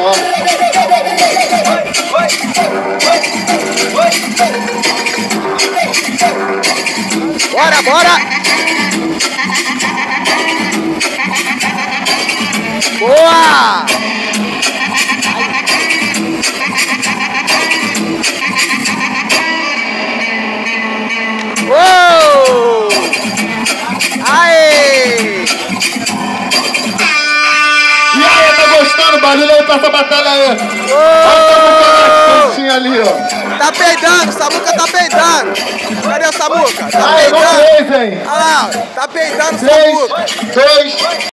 Bora, bora! Boa! Uou! Aê! E aí, tá gostando? Barulho aí pra essa batalha aí. Olha ali, ó. Tá peidando, o Samuca tá peidando. Cadê o Samuca? Tá Aí, peidando. vocês, hein? Olha lá, tá peidando o 3, Samuca. 2,